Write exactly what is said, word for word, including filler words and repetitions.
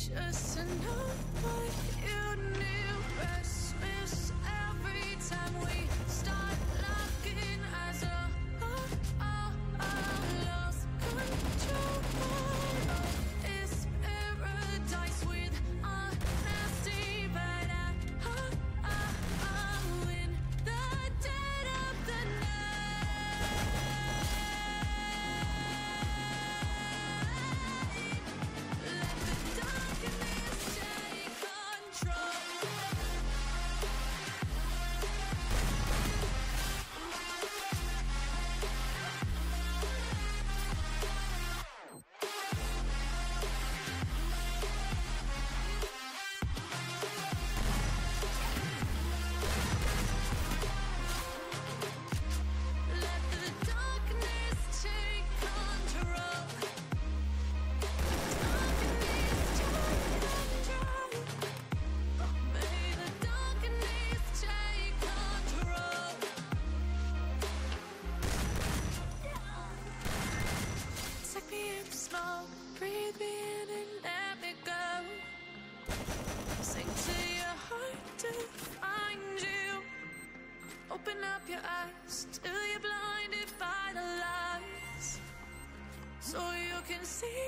just to know what you knew. Restless every time we start looking as a oh, oh, oh, lost control. Oh, it's paradise with honesty, but I oh, oh, oh, in the dead of the night. Let the darkness take control. Let the darkness take control. Darkness take control. May the darkness take control. Take me in slow, breathe me in and let me go. Sing to your heart to find you. Open up your eyes till you're blinded by the lies, so you can see